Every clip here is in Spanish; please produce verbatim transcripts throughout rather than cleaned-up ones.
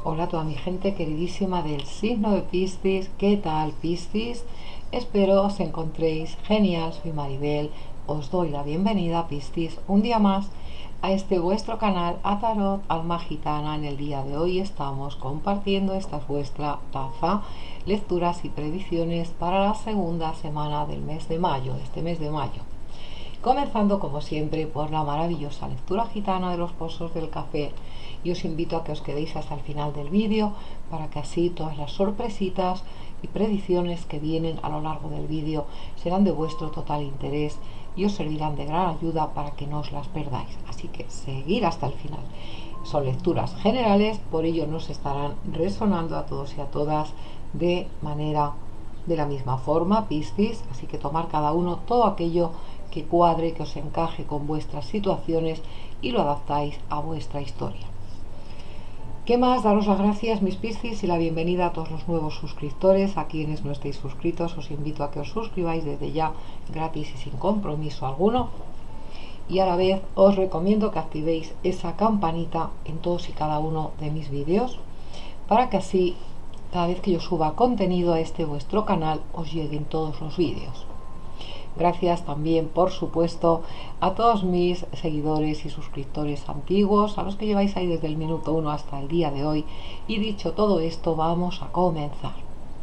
Hola a toda mi gente queridísima del signo de Piscis. ¿Qué tal, Piscis? Espero os encontréis genial. Soy Maribel. Os doy la bienvenida, Piscis, un día más a este vuestro canal A Tarot Alma Gitana. En el día de hoy estamos compartiendo, esta es vuestra taza, lecturas y predicciones para la segunda semana del mes de mayo, de este mes de mayo. Comenzando como siempre por la maravillosa lectura gitana de los pozos del café, y os invito a que os quedéis hasta el final del vídeo para que así todas las sorpresitas y predicciones que vienen a lo largo del vídeo serán de vuestro total interés y os servirán de gran ayuda para que no os las perdáis. Así que seguir hasta el final. Son lecturas generales, por ello nos estarán resonando a todos y a todas de manera de la misma forma, Piscis, así que tomar cada uno todo aquello que cuadre, que os encaje con vuestras situaciones y lo adaptáis a vuestra historia. ¿Qué más? Daros las gracias, mis Piscis, y la bienvenida a todos los nuevos suscriptores. A quienes no estéis suscritos, os invito a que os suscribáis desde ya, gratis y sin compromiso alguno. Y a la vez os recomiendo que activéis esa campanita en todos y cada uno de mis vídeos, para que así, cada vez que yo suba contenido a este vuestro canal, os lleguen todos los vídeos. Gracias también, por supuesto, a todos mis seguidores y suscriptores antiguos, a los que lleváis ahí desde el minuto uno hasta el día de hoy. Y dicho todo esto, vamos a comenzar.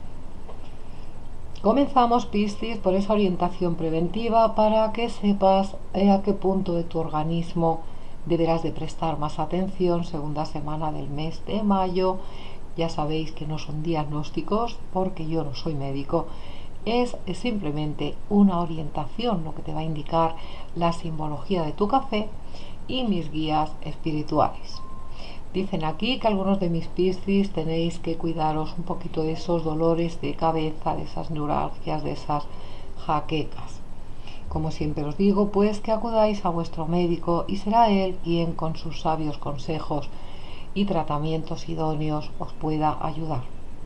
Comenzamos, Piscis, por esa orientación preventiva para que sepas a qué punto de tu organismo deberás de prestar más atención. Segunda semana del mes de mayo. Ya sabéis que no son diagnósticos porque yo no soy médico. Es simplemente una orientación, lo que te va a indicar la simbología de tu café y mis guías espirituales. Dicen aquí que algunos de mis Piscis tenéis que cuidaros un poquito de esos dolores de cabeza, de esas neuralgias, de esas jaquecas. Como siempre os digo, pues que acudáis a vuestro médico y será él quien con sus sabios consejos y tratamientos idóneos os pueda ayudar.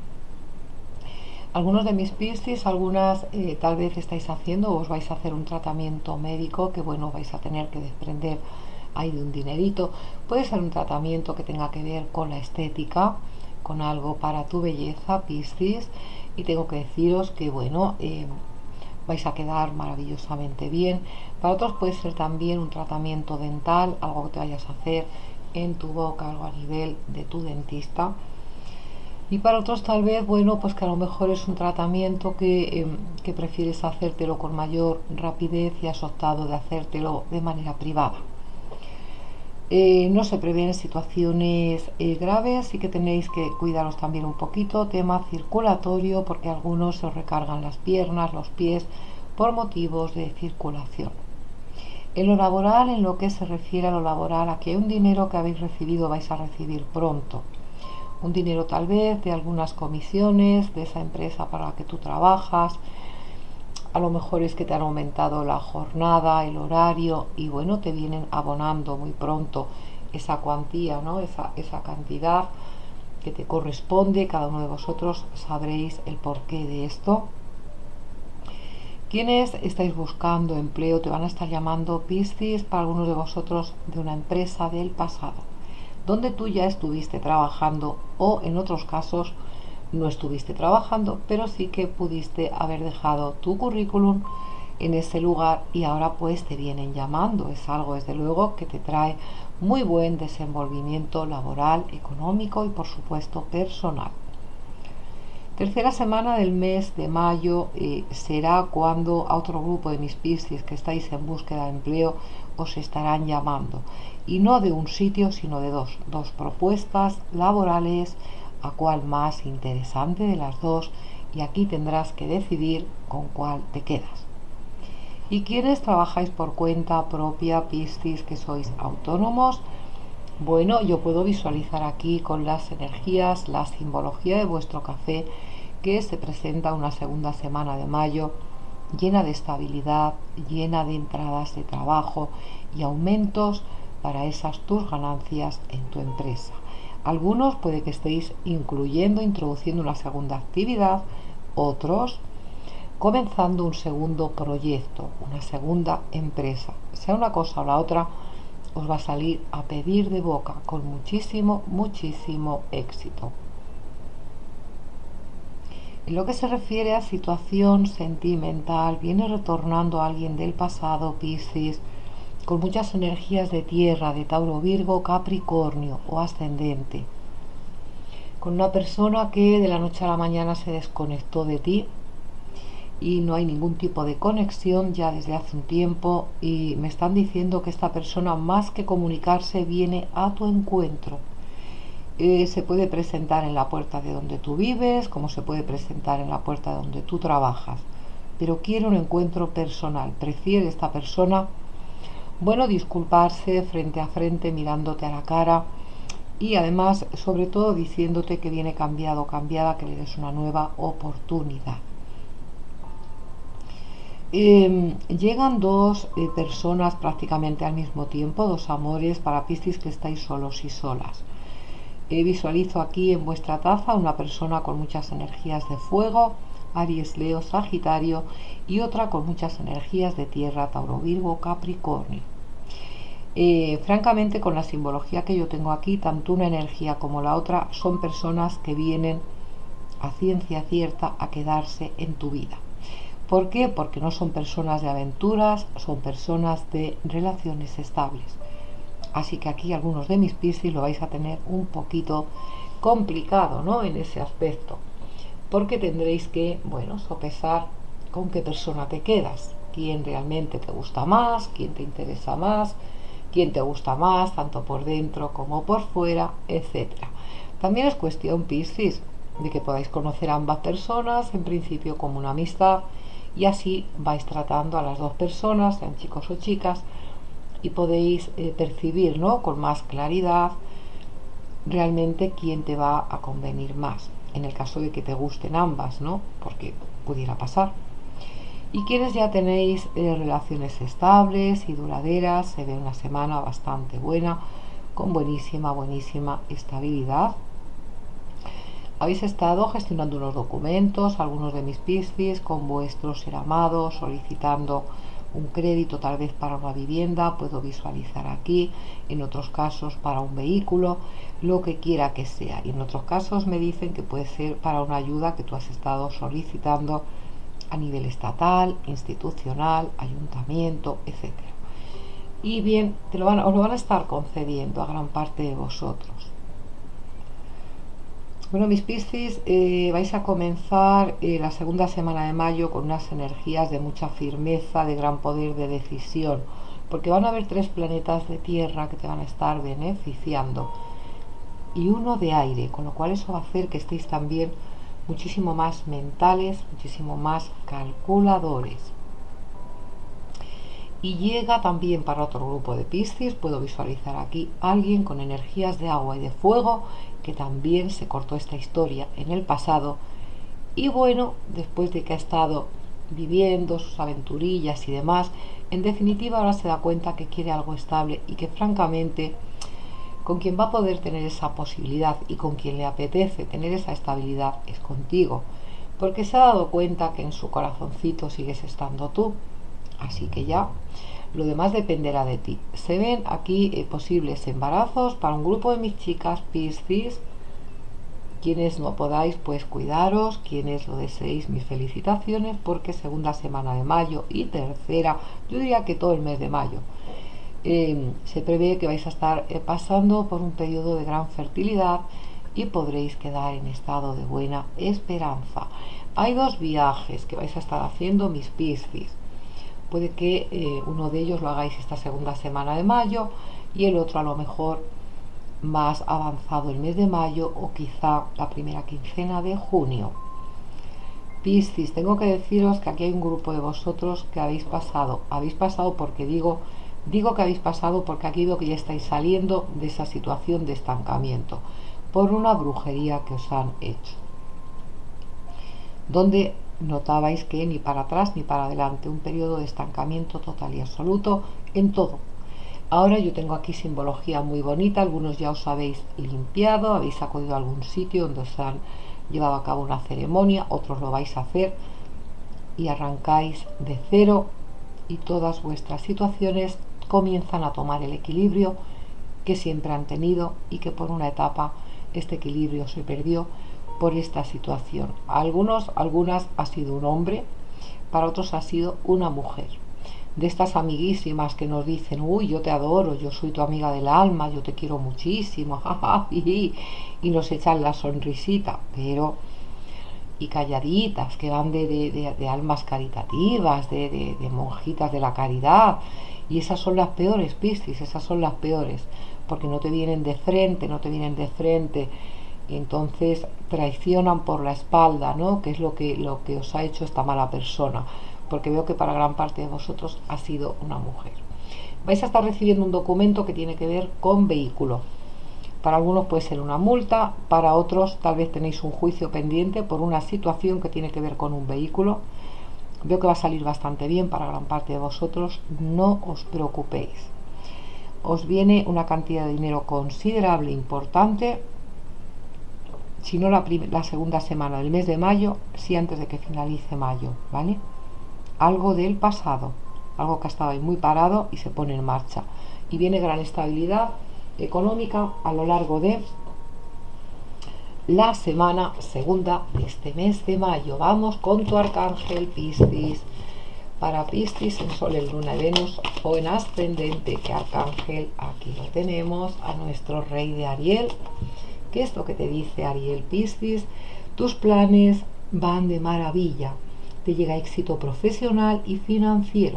Algunos de mis Piscis, algunas eh, tal vez estáis haciendo o os vais a hacer un tratamiento médico que, bueno, vais a tener que desprender ahí de un dinerito. Puede ser un tratamiento que tenga que ver con la estética, con algo para tu belleza, Piscis, y tengo que deciros que, bueno, eh, vais a quedar maravillosamente bien. Para otros puede ser también un tratamiento dental, algo que te vayas a hacer en tu boca, algo a nivel de tu dentista. Y para otros tal vez, bueno, pues que a lo mejor es un tratamiento que, eh, que prefieres hacértelo con mayor rapidez y has optado de hacértelo de manera privada. Eh, no se prevén situaciones eh, graves, sí que tenéis que cuidaros también un poquito, tema circulatorio, porque algunos se os recargan las piernas, los pies, por motivos de circulación. En lo laboral, en lo que se refiere a lo laboral, aquí hay un dinero que habéis recibido, vais a recibir pronto. Un dinero tal vez de algunas comisiones de esa empresa para la que tú trabajas. A lo mejor es que te han aumentado la jornada, el horario, y bueno, te vienen abonando muy pronto esa cuantía, ¿no? Esa, esa cantidad que te corresponde. Cada uno de vosotros sabréis el porqué de esto. Quienes estáis buscando empleo, te van a estar llamando, Piscis, para algunos de vosotros de una empresa del pasado, donde tú ya estuviste trabajando, o en otros casos no estuviste trabajando, pero sí que pudiste haber dejado tu currículum en ese lugar y ahora pues te vienen llamando. Es algo desde luego que te trae muy buen desenvolvimiento laboral, económico y por supuesto personal. Tercera semana del mes de mayo eh, será cuando a otro grupo de mis Piscis que estáis en búsqueda de empleo os estarán llamando, y no de un sitio sino de dos, dos propuestas laborales, a cuál más interesante de las dos, y aquí tendrás que decidir con cuál te quedas. Y quienes trabajáis por cuenta propia, Piscis, que sois autónomos, bueno, yo puedo visualizar aquí con las energías, la simbología de vuestro café, que se presenta una segunda semana de mayo llena de estabilidad, llena de entradas de trabajo y aumentos para esas tus ganancias en tu empresa. Algunos puede que estéis incluyendo, introduciendo una segunda actividad, otros comenzando un segundo proyecto, una segunda empresa. Sea una cosa o la otra, os va a salir a pedir de boca con muchísimo, muchísimo éxito. En lo que se refiere a situación sentimental, viene retornando a alguien del pasado, Piscis, con muchas energías de tierra, de Tauro, Virgo, Capricornio o ascendente. Con una persona que de la noche a la mañana se desconectó de ti y no hay ningún tipo de conexión ya desde hace un tiempo, y me están diciendo que esta persona, más que comunicarse, viene a tu encuentro. Eh, se puede presentar en la puerta de donde tú vives, como se puede presentar en la puerta de donde tú trabajas, pero quiere un encuentro personal. Prefiere esta persona, bueno, disculparse frente a frente, mirándote a la cara, y además, sobre todo, diciéndote que viene cambiado o cambiada, que le des una nueva oportunidad. Eh, llegan dos eh, personas prácticamente al mismo tiempo, dos amores para Piscis que estáis solos y solas. Eh, visualizo aquí en vuestra taza una persona con muchas energías de fuego, Aries, Leo, Sagitario, y otra con muchas energías de tierra, Tauro, Virgo, Capricornio. Eh, francamente, con la simbología que yo tengo aquí, tanto una energía como la otra son personas que vienen a ciencia cierta a quedarse en tu vida. ¿Por qué? Porque no son personas de aventuras, son personas de relaciones estables. Así que aquí algunos de mis Piscis lo vais a tener un poquito complicado, ¿no? En ese aspecto, porque tendréis que, bueno, sopesar con qué persona te quedas, quién realmente te gusta más, quién te interesa más, quién te gusta más, tanto por dentro como por fuera, etcétera. También es cuestión, Piscis, de que podáis conocer a ambas personas, en principio como una amistad, y así vais tratando a las dos personas, sean chicos o chicas, y podéis eh, percibir, ¿no?, con más claridad realmente quién te va a convenir más, en el caso de que te gusten ambas, ¿no?, porque pudiera pasar. Y quienes ya tenéis eh, relaciones estables y duraderas, se ve una semana bastante buena, con buenísima, buenísima estabilidad. Habéis estado gestionando unos documentos, algunos de mis Piscis, con vuestro ser amado, solicitando un crédito tal vez para una vivienda, puedo visualizar aquí, en otros casos para un vehículo, lo que quiera que sea. Y en otros casos me dicen que puede ser para una ayuda que tú has estado solicitando a nivel estatal, institucional, ayuntamiento, etcétera. Y bien, te lo van, os lo van a estar concediendo a gran parte de vosotros. Bueno, mis Piscis, eh, vais a comenzar eh, la segunda semana de mayo con unas energías de mucha firmeza, de gran poder de decisión, porque van a haber tres planetas de tierra que te van a estar beneficiando y uno de aire, con lo cual eso va a hacer que estéis también muchísimo más mentales, muchísimo más calculadores. Y llega también para otro grupo de Piscis, puedo visualizar aquí alguien con energías de agua y de fuego, que también se cortó esta historia en el pasado, y bueno, después de que ha estado viviendo sus aventurillas y demás, en definitiva ahora se da cuenta que quiere algo estable y que francamente con quien va a poder tener esa posibilidad y con quien le apetece tener esa estabilidad es contigo, porque se ha dado cuenta que en su corazoncito sigues estando tú. Así que ya lo demás dependerá de ti. Se ven aquí eh, posibles embarazos para un grupo de mis chicas Piscis. Quienes no podáis, pues cuidaros. Quienes lo deseéis, mis felicitaciones, porque segunda semana de mayo y tercera, yo diría que todo el mes de mayo, eh, se prevé que vais a estar eh, pasando por un periodo de gran fertilidad y podréis quedar en estado de buena esperanza. Hay dos viajes que vais a estar haciendo, mis Piscis. Puede que eh, uno de ellos lo hagáis esta segunda semana de mayo y el otro a lo mejor más avanzado el mes de mayo o quizá la primera quincena de junio. Piscis, tengo que deciros que aquí hay un grupo de vosotros que habéis pasado, habéis pasado porque digo, digo que habéis pasado porque aquí veo que ya estáis saliendo de esa situación de estancamiento por una brujería que os han hecho, donde notabais que ni para atrás ni para adelante, un periodo de estancamiento total y absoluto en todo. Ahora yo tengo aquí simbología muy bonita, algunos ya os habéis limpiado, habéis acudido a algún sitio donde os han llevado a cabo una ceremonia, otros lo vais a hacer y arrancáis de cero y todas vuestras situaciones comienzan a tomar el equilibrio que siempre han tenido y que por una etapa este equilibrio se perdió por esta situación. Algunos, algunas ha sido un hombre, para otros ha sido una mujer. De estas amiguísimas que nos dicen, uy, yo te adoro, yo soy tu amiga del alma, yo te quiero muchísimo, y nos echan la sonrisita, pero y calladitas, que van de, de, de, de almas caritativas, de, de, de monjitas de la caridad, y esas son las peores, Piscis, esas son las peores, porque no te vienen de frente, no te vienen de frente, y entonces traicionan por la espalda, ¿no? Que es lo que, lo que os ha hecho esta mala persona, porque veo que para gran parte de vosotros ha sido una mujer. Vais a estar recibiendo un documento que tiene que ver con vehículo. Para algunos puede ser una multa, para otros tal vez tenéis un juicio pendiente por una situación que tiene que ver con un vehículo. Veo que va a salir bastante bien para gran parte de vosotros, no os preocupéis. Os viene una cantidad de dinero considerable, importante, si no la, la segunda semana del mes de mayo, sí antes de que finalice mayo, ¿vale? Algo del pasado, algo que estaba ahí muy parado y se pone en marcha. Y viene gran estabilidad económica a lo largo de la semana segunda de este mes de mayo. Vamos con tu arcángel Piscis. Para Piscis en Sol, en Luna, en Venus o en ascendente, ¿qué arcángel? Aquí lo tenemos, a nuestro rey de Ariel. ¿Qué es lo que te dice Ariel Piscis? Tus planes van de maravilla, te llega éxito profesional y financiero.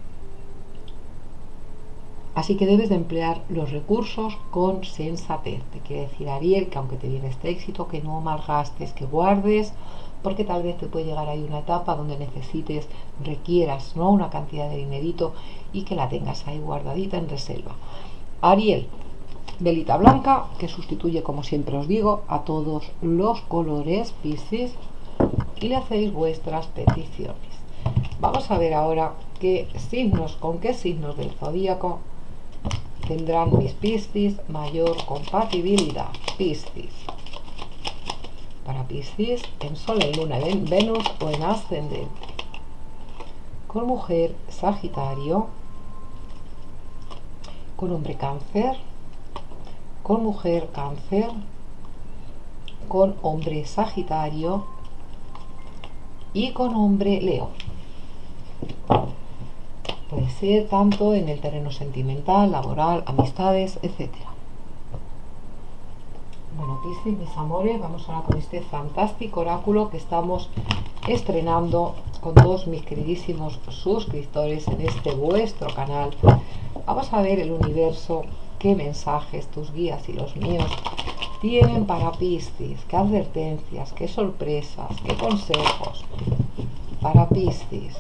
Así que debes de emplear los recursos con sensatez. Te quiere decir Ariel que aunque te viene este éxito, que no malgastes, que guardes, porque tal vez te puede llegar ahí una etapa donde necesites, requieras, ¿no?, una cantidad de dinerito y que la tengas ahí guardadita en reserva. Ariel, velita blanca, que sustituye, como siempre os digo, a todos los colores, Piscis, y le hacéis vuestras peticiones. Vamos a ver ahora qué signos, con qué signos del zodíaco tendrán mis Piscis mayor compatibilidad. Piscis. Para Piscis en Sol, en Luna, en Venus o en ascendente. Con mujer, Sagitario. Con hombre, Cáncer. Con mujer, Cáncer. Con hombre, Sagitario. Y con hombre, Leo. Puede ser tanto en el terreno sentimental, laboral, amistades, etcétera. Bueno, Piscis, mis amores, vamos ahora con este fantástico oráculo que estamos estrenando con todos mis queridísimos suscriptores en este vuestro canal. Vamos a ver el universo, qué mensajes tus guías y los míos tienen para Piscis, qué advertencias, qué sorpresas, qué consejos para Piscis.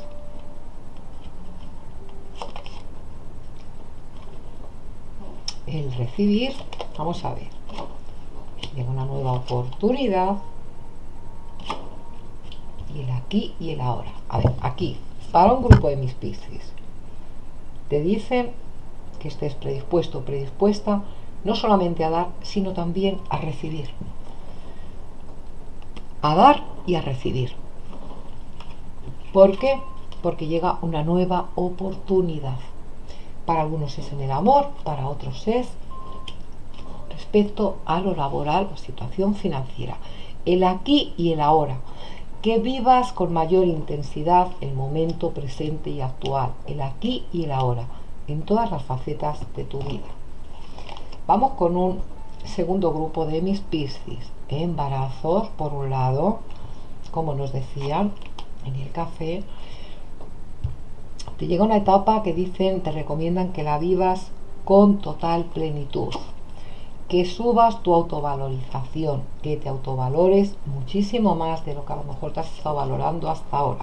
El recibir, vamos a ver, llega una nueva oportunidad, y el aquí y el ahora. A ver, aquí, para un grupo de mis Piscis, te dicen que estés predispuesto o predispuesta no solamente a dar, sino también a recibir. A dar y a recibir. ¿Por qué? Porque llega una nueva oportunidad. Para algunos es en el amor, para otros es respecto a lo laboral o situación financiera. El aquí y el ahora. Que vivas con mayor intensidad el momento presente y actual. El aquí y el ahora. En todas las facetas de tu vida. Vamos con un segundo grupo de mis Piscis. Embarazos, por un lado, como nos decían en el café. Te llega una etapa que dicen, te recomiendan que la vivas con total plenitud, que subas tu autovalorización, que te autovalores muchísimo más de lo que a lo mejor te has estado valorando hasta ahora,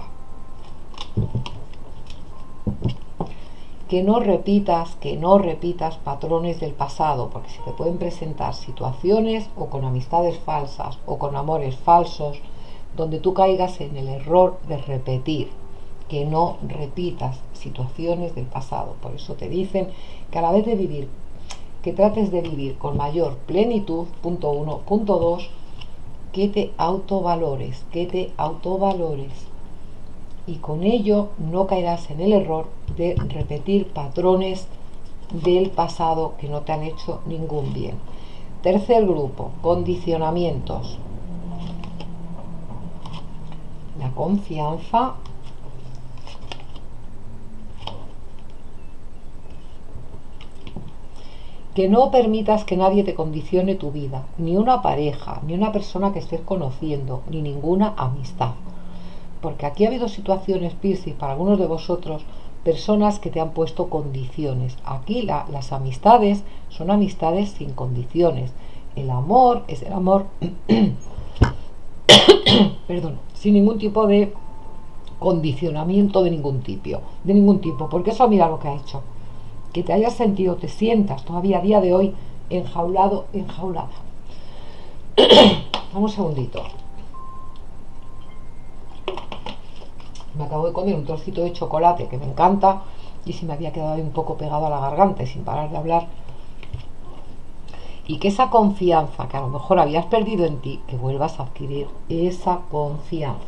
que no repitas, que no repitas patrones del pasado, porque se te pueden presentar situaciones o con amistades falsas o con amores falsos, donde tú caigas en el error de repetir. Que no repitas situaciones del pasado. Por eso te dicen que a la vez de vivir, que trates de vivir con mayor plenitud, punto uno, punto dos, que te autovalores, que te autovalores. Y con ello no caerás en el error de repetir patrones del pasado que no te han hecho ningún bien. Tercer grupo, condicionamientos. La confianza. Que no permitas que nadie te condicione tu vida, ni una pareja, ni una persona que estés conociendo, ni ninguna amistad. Porque aquí ha habido situaciones, Piscis, para algunos de vosotros, personas que te han puesto condiciones. Aquí la, las amistades son amistades sin condiciones. El amor es el amor, perdón, sin ningún tipo de condicionamiento de ningún tipo, de ningún tipo, porque eso mira lo que ha hecho. Que te hayas sentido, te sientas todavía a día de hoy enjaulado, enjaulada. Vamos un segundito. Me acabo de comer un trocito de chocolate que me encanta y se me había quedado ahí un poco pegado a la garganta y sin parar de hablar. Y que esa confianza que a lo mejor habías perdido en ti, que vuelvas a adquirir esa confianza.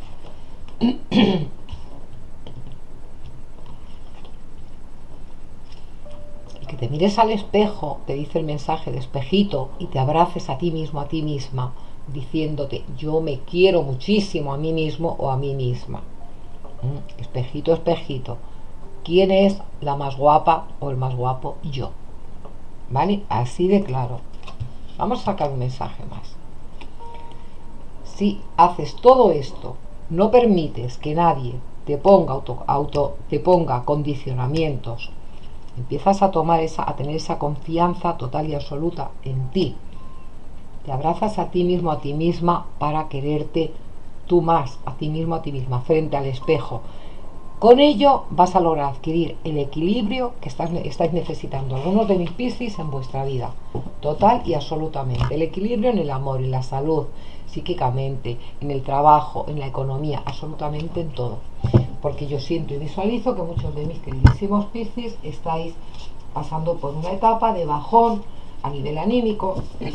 Que te mires al espejo, te dice el mensaje de espejito, y te abraces a ti mismo, a ti misma, diciéndote, yo me quiero muchísimo a mí mismo o a mí misma. ¿Mm? Espejito, espejito, ¿quién es la más guapa o el más guapo? Yo. ¿Vale? Así de claro. Vamos a sacar un mensaje más. Si haces todo esto, no permites que nadie te ponga auto, auto te ponga condicionamientos, empiezas a tomar esa, a tener esa confianza total y absoluta en ti. Te abrazas a ti mismo, a ti misma, para quererte tú más, a ti mismo, a ti misma, frente al espejo. Con ello vas a lograr adquirir el equilibrio que estás, estáis necesitando algunos de mis Piscis en vuestra vida, total y absolutamente. El equilibrio en el amor, en la salud, psíquicamente, en el trabajo, en la economía, absolutamente en todo. Porque yo siento y visualizo que muchos de mis queridísimos Piscis estáis pasando por una etapa de bajón a nivel anímico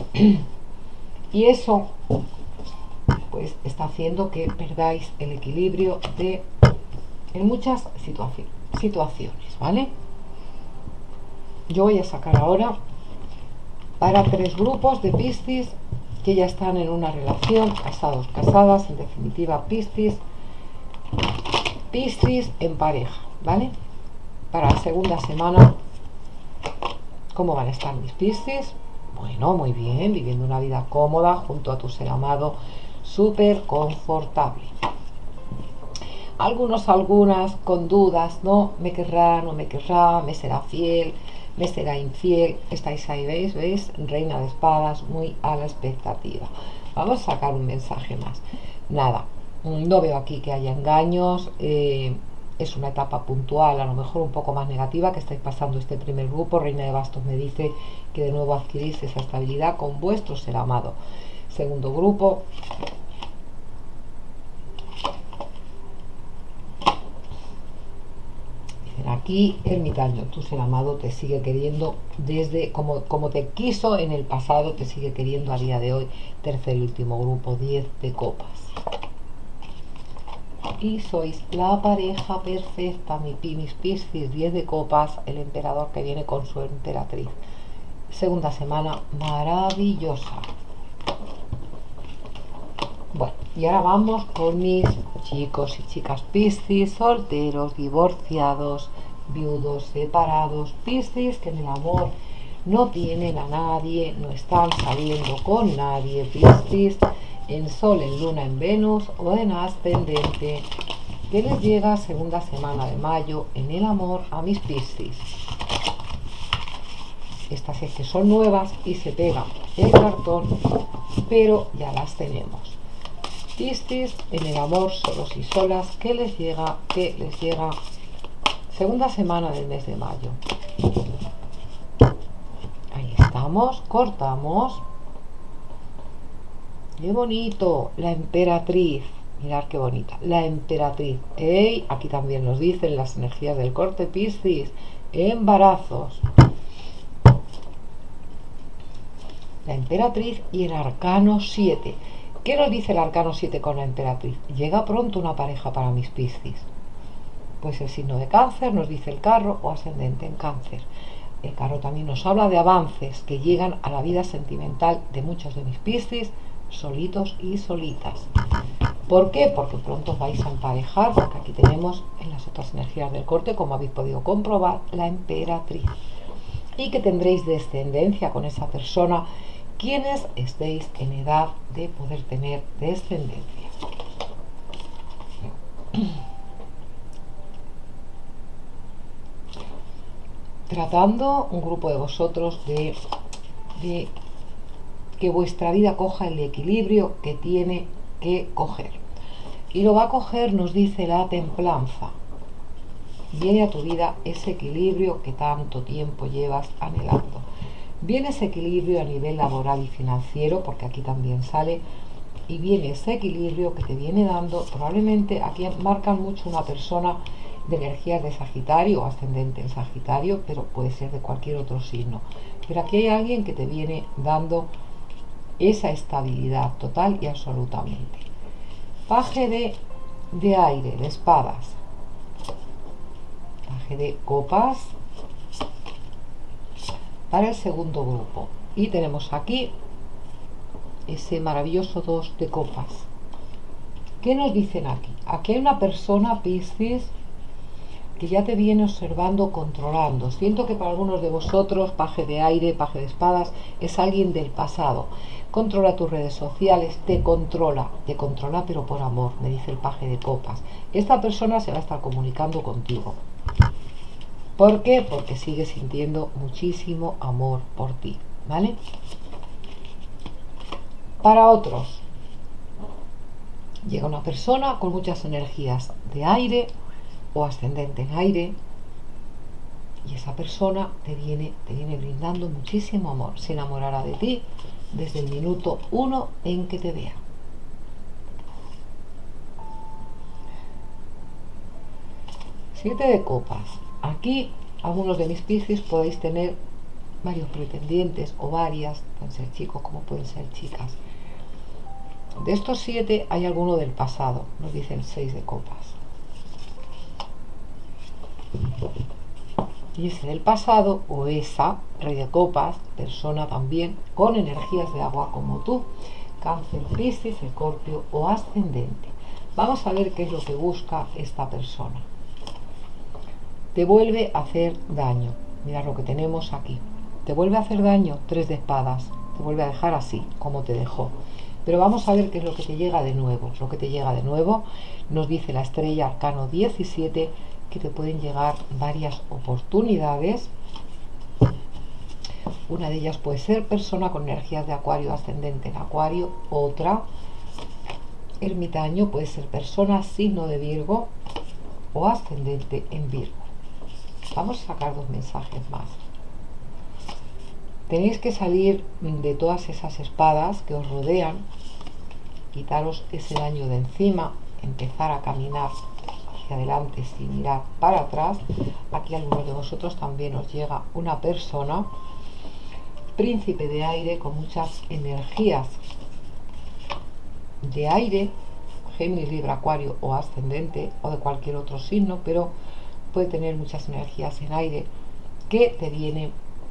y eso pues está haciendo que perdáis el equilibrio de en muchas situaciones, situaciones, ¿vale? Yo voy a sacar ahora para tres grupos de Piscis que ya están en una relación, casados, casadas, en definitiva Piscis, Piscis en pareja, ¿vale? Para la segunda semana, ¿cómo van a estar mis Piscis? Bueno, muy bien, viviendo una vida cómoda junto a tu ser amado, súper confortable. Algunos, algunas con dudas, ¿no? ¿Me querrá, no me querrá? ¿Me será fiel? ¿Me será infiel? Estáis ahí, ¿veis? ¿Veis? Reina de espadas, muy a la expectativa. Vamos a sacar un mensaje más. Nada, no veo aquí que haya engaños. Eh, es una etapa puntual, a lo mejor un poco más negativa, que estáis pasando este primer grupo. Reina de bastos me dice que de nuevo adquirís esa estabilidad con vuestro ser amado. Segundo grupo. Aquí, ermitaño, tu ser amado te sigue queriendo desde como, como te quiso en el pasado, te sigue queriendo a día de hoy. Tercer y último grupo, diez de copas. Y sois la pareja perfecta, mi, mis Piscis, diez de copas, el emperador que viene con su emperatriz. Segunda semana maravillosa. Bueno, y ahora vamos con mis chicos y chicas Piscis, solteros, divorciados, viudos, separados, Piscis que en el amor no tienen a nadie, no están saliendo con nadie, Piscis en Sol, en Luna, en Venus o en ascendente, que les llega segunda semana de mayo en el amor a mis Piscis. Estas es que son nuevas y se pega el cartón, pero ya las tenemos. Piscis en el amor, solos y solas, que les llega, que les llega segunda semana del mes de mayo. Ahí estamos, cortamos. ¡Qué bonito! La emperatriz. Mirad qué bonita. La emperatriz. ¡Ey! Aquí también nos dicen las energías del corte Piscis. Embarazos. La emperatriz y el arcano siete. ¿Qué nos dice el arcano siete con la emperatriz? Llega pronto una pareja para mis Piscis. Pues el signo de Cáncer nos dice el carro o ascendente en Cáncer. El carro también nos habla de avances que llegan a la vida sentimental de muchos de mis Piscis, solitos y solitas. ¿Por qué? Porque pronto os vais a emparejar, porque aquí tenemos en las otras energías del corte, como habéis podido comprobar, la emperatriz. Y que tendréis descendencia con esa persona, quienes estéis en edad de poder tener descendencia. Tratando un grupo de vosotros de, de que vuestra vida coja el equilibrio que tiene que coger. Y lo va a coger, nos dice la templanza. Viene a tu vida ese equilibrio que tanto tiempo llevas anhelando. Viene ese equilibrio a nivel laboral y financiero, porque aquí también sale, y viene ese equilibrio que te viene dando, probablemente aquí marcan mucho una persona de energías de Sagitario o ascendente en Sagitario, pero puede ser de cualquier otro signo. Pero aquí hay alguien que te viene dando esa estabilidad total y absolutamente. Paje de, de aire, de espadas. Paje de copas para el segundo grupo. Y tenemos aquí ese maravilloso dos de copas. ¿Qué nos dicen aquí? Aquí hay una persona, Piscis, que ya te viene observando, controlando. Siento que para algunos de vosotros, paje de aire, paje de espadas, es alguien del pasado. Controla tus redes sociales, te controla, te controla pero por amor, me dice el paje de copas. Esta persona se va a estar comunicando contigo. ¿Por qué? Porque sigue sintiendo muchísimo amor por ti, ¿vale? Para otros, llega una persona con muchas energías de aire o ascendente en aire, y esa persona te viene, te viene brindando muchísimo amor. Se enamorará de ti desde el minuto uno en que te vea. Siete de copas. Aquí algunos de mis Piscis podéis tener varios pretendientes o varias, pueden ser chicos como pueden ser chicas. De estos siete hay alguno del pasado, nos dicen seis de copas. Y ese del pasado, o esa, rey de copas, persona también con energías de agua como tú, Cáncer, Piscis, Escorpio o ascendente. Vamos a ver qué es lo que busca esta persona. Te vuelve a hacer daño. Mirad lo que tenemos aquí. Te vuelve a hacer daño, tres de espadas. Te vuelve a dejar así, como te dejó. Pero vamos a ver qué es lo que te llega de nuevo. Lo que te llega de nuevo nos dice la estrella arcano diecisiete, que te pueden llegar varias oportunidades. Una de ellas puede ser persona con energías de acuario, ascendente en acuario. Otra, ermitaño, puede ser persona signo de Virgo o ascendente en Virgo. Vamos a sacar dos mensajes más. Tenéis que salir de todas esas espadas que os rodean, quitaros ese daño de encima, empezar a caminar hacia adelante sin mirar para atrás. Aquí a algunos de vosotros también os llega una persona, príncipe de aire, con muchas energías de aire, Géminis, Libra, Acuario o ascendente, o de cualquier otro signo, pero puede tener muchas energías en aire, que te viene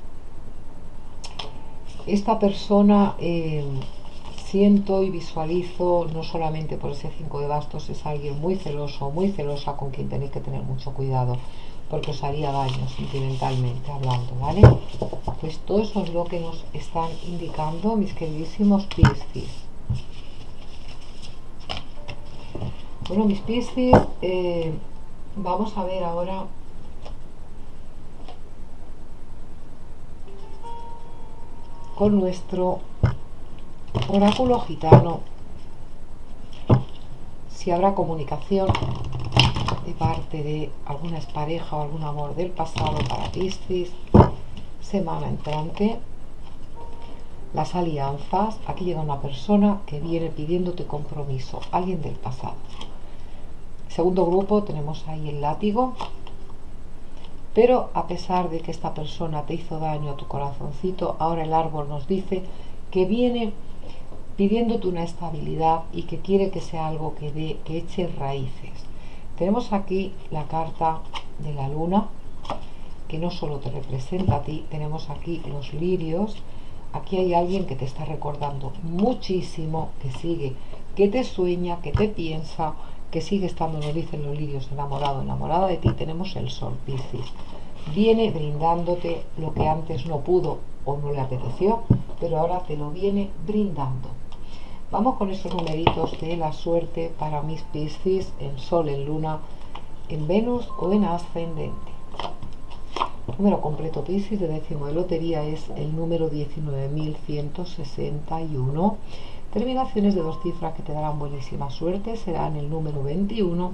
esta persona. eh, siento y visualizo, no solamente por ese cinco de bastos, es alguien muy celoso, muy celosa, con quien tenéis que tener mucho cuidado, porque os haría daño sentimentalmente hablando, ¿vale? Pues todo eso es lo que nos están indicando mis queridísimos Piscis. Bueno, mis Piscis, eh, vamos a ver ahora con nuestro oráculo gitano si habrá comunicación de parte de alguna expareja o algún amor del pasado para Piscis. Semana entrante, las alianzas. Aquí llega una persona que viene pidiéndote compromiso, alguien del pasado. Segundo grupo, tenemos ahí el látigo. Pero a pesar de que esta persona te hizo daño a tu corazoncito, ahora el árbol nos dice que viene pidiéndote una estabilidad y que quiere que sea algo que dé, que eche raíces. Tenemos aquí la carta de la luna, que no solo te representa a ti, tenemos aquí los lirios. Aquí hay alguien que te está recordando muchísimo, que sigue, que te sueña, que te piensa, que sigue estando, nos dicen los lirios, enamorado, enamorada de ti. Tenemos el sol, Piscis. Viene brindándote lo que antes no pudo o no le apeteció, pero ahora te lo viene brindando. Vamos con esos numeritos de la suerte para mis Piscis en Sol, en Luna, en Venus o en Ascendente. Número completo Piscis de décimo de lotería es el número diecinueve mil ciento sesenta y uno. Terminaciones de dos cifras que te darán buenísima suerte serán el número veintiuno,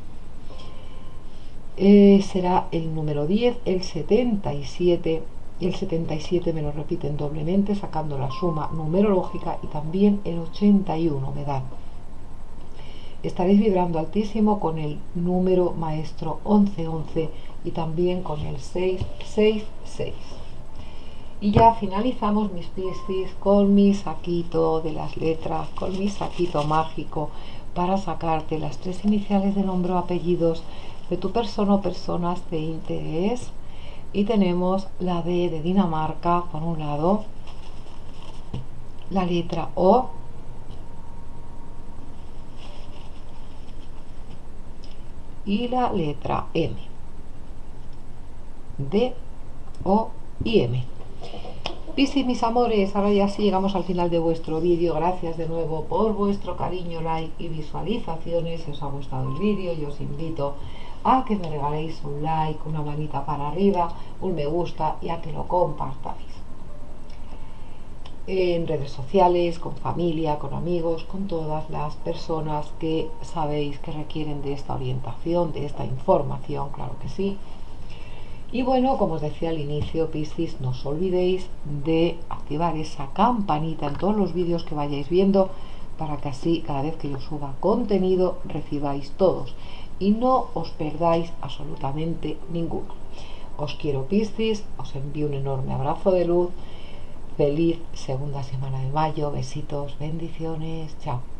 eh, será el número diez, el setenta y siete, y el setenta y siete me lo repiten doblemente sacando la suma numerológica, y también el ochenta y uno me dan. Estaréis vibrando altísimo con el número maestro once once y también con el seis seis seis. Y ya finalizamos mis Piscis con mi saquito de las letras, con mi saquito mágico para sacarte las tres iniciales de nombre o apellidos de tu persona o personas de interés. Y tenemos la D de Dinamarca por un lado, la letra O, y la letra M. D, O y M. Piscis, mis amores, ahora ya sí llegamos al final de vuestro vídeo. Gracias de nuevo por vuestro cariño, like y visualizaciones. Si os ha gustado el vídeo, yo os invito a que me regaléis un like, una manita para arriba, un me gusta, y a que lo compartáis en redes sociales, con familia, con amigos, con todas las personas que sabéis que requieren de esta orientación, de esta información, claro que sí. Y bueno, como os decía al inicio, Piscis, no os olvidéis de activar esa campanita en todos los vídeos que vayáis viendo, para que así cada vez que yo suba contenido recibáis todos y no os perdáis absolutamente ninguno. Os quiero, Piscis, os envío un enorme abrazo de luz. Feliz segunda semana de mayo, besitos, bendiciones, chao.